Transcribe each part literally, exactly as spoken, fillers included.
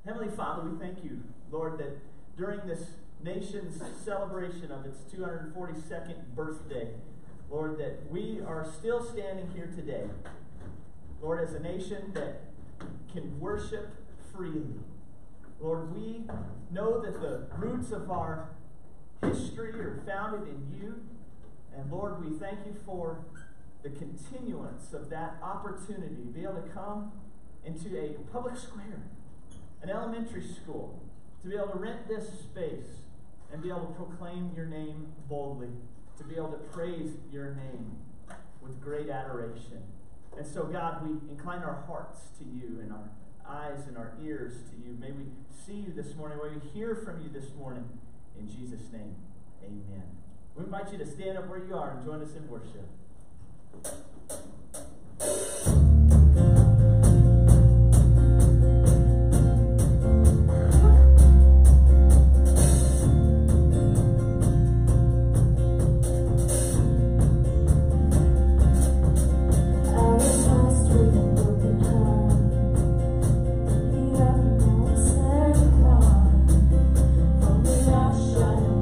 Heavenly Father, we thank you, Lord, that during this nation's celebration of its two hundred forty-second birthday, Lord, that we are still standing here today, Lord, as a nation that can worship freely. Lord, we know that the roots of our history are founded in you, and Lord, we thank you for the continuance of that opportunity to be able to come into a public square, an elementary school, to be able to rent this space and be able to proclaim your name boldly, to be able to praise your name with great adoration. And so, God, we incline our hearts to you and our eyes and our ears to you. May we see you this morning. May we hear from you this morning. In Jesus' name, amen. We invite you to stand up where you are and join us in worship.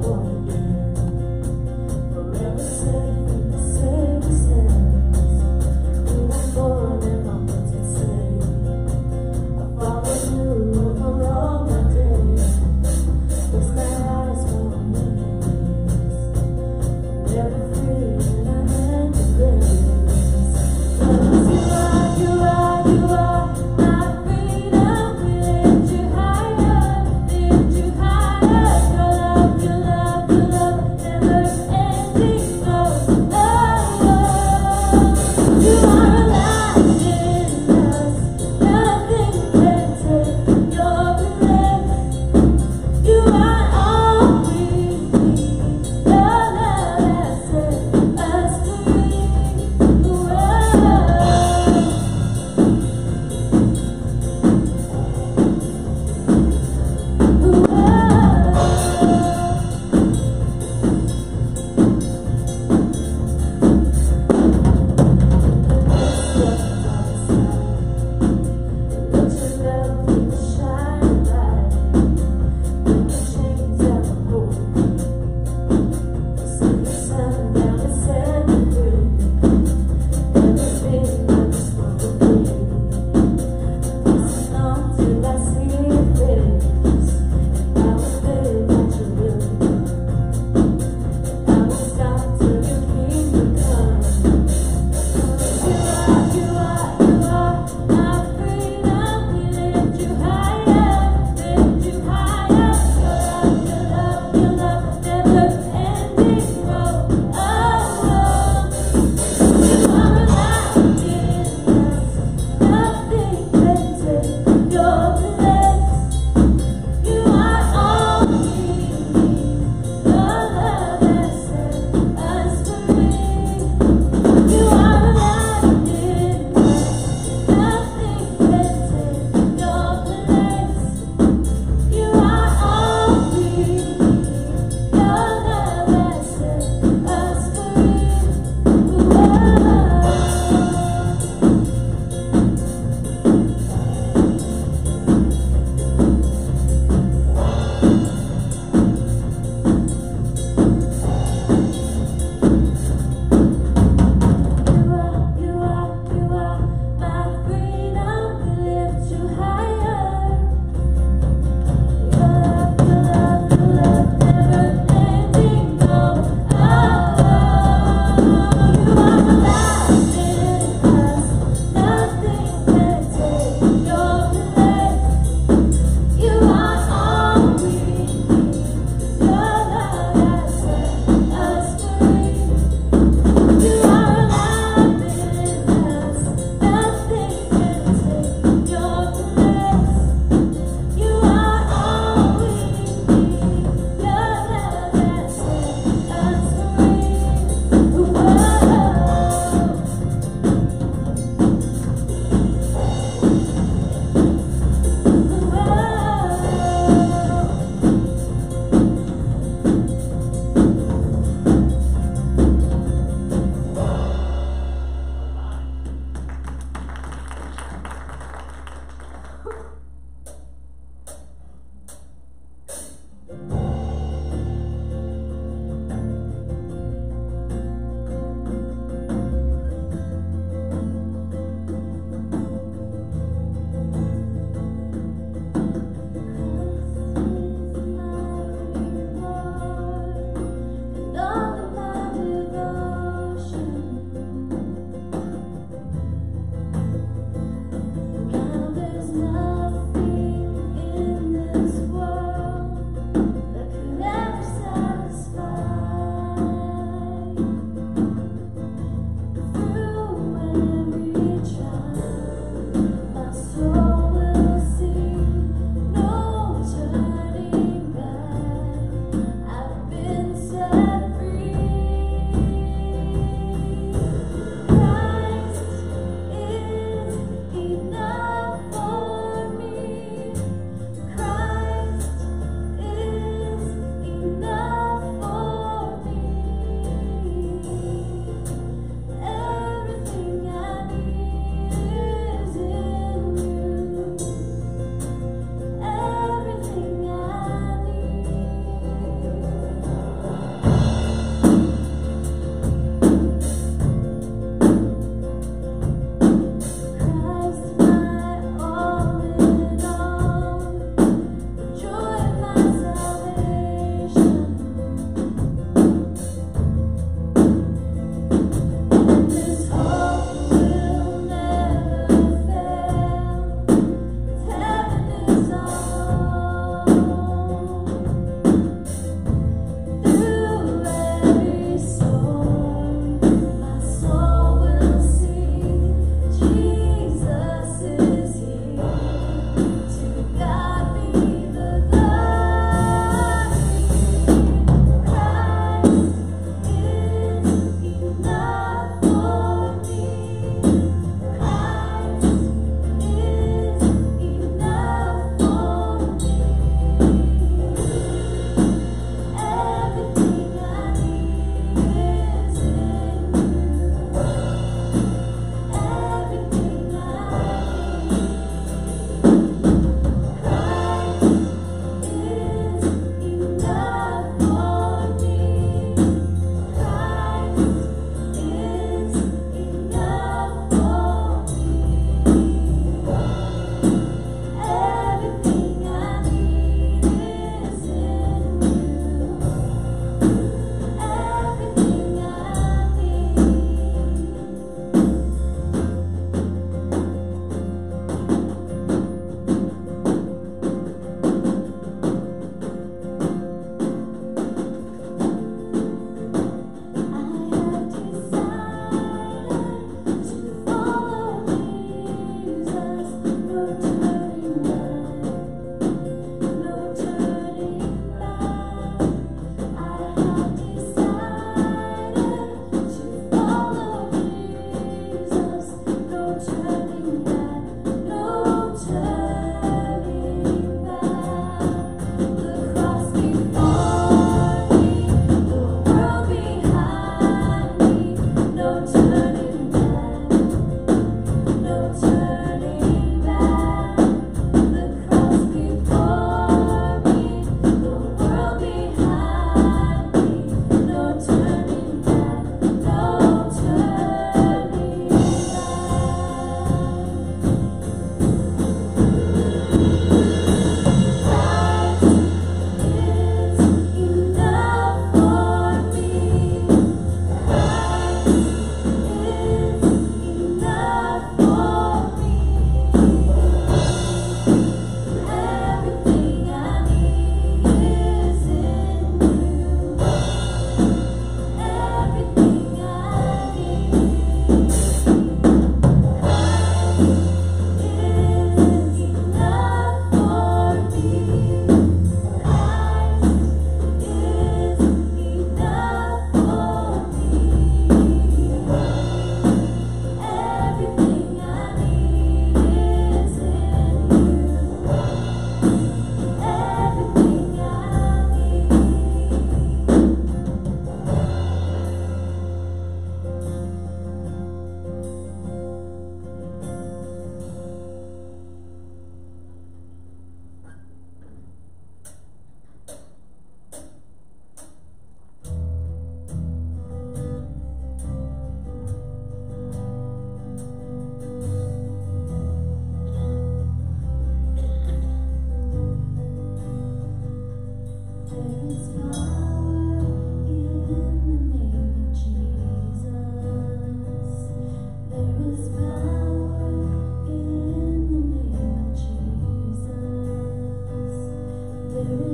Forever safe in the safest hands.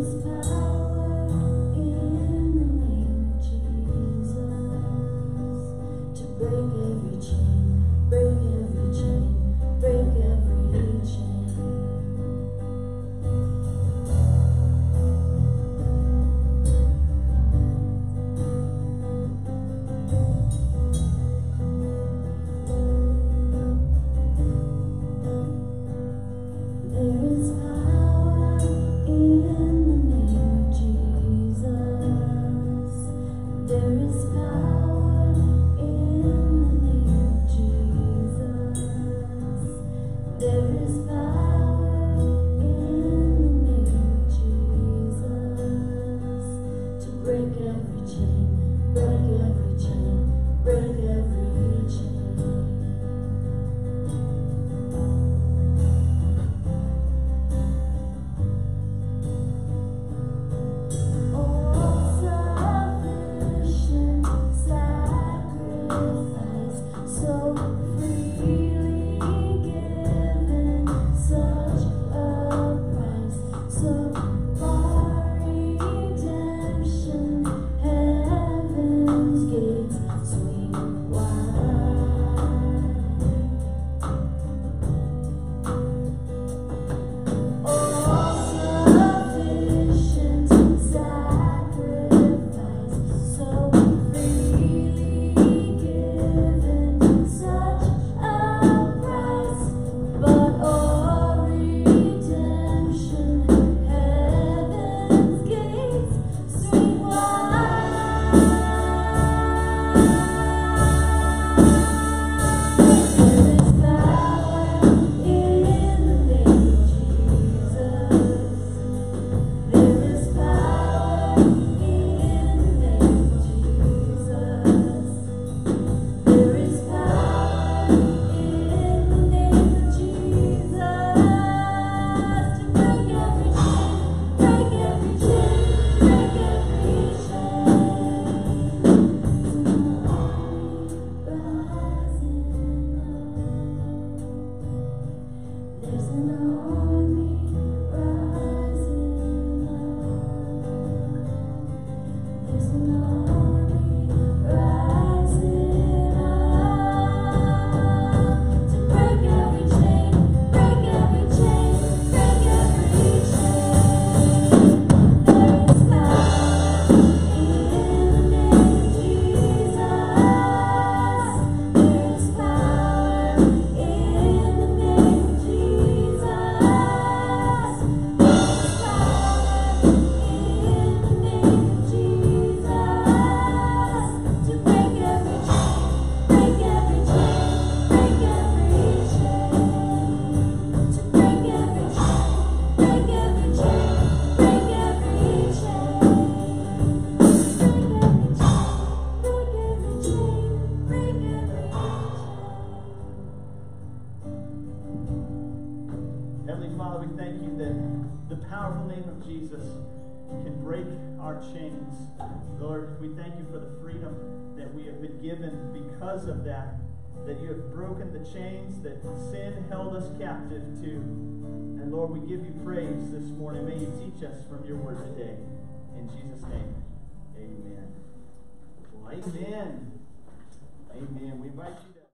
Chains. Lord, we thank you for the freedom that we have been given because of that, that you have broken the chains that sin held us captive to. And Lord, we give you praise this morning. May you teach us from your word today. In Jesus' name, amen. Well, amen. Amen. We invite you.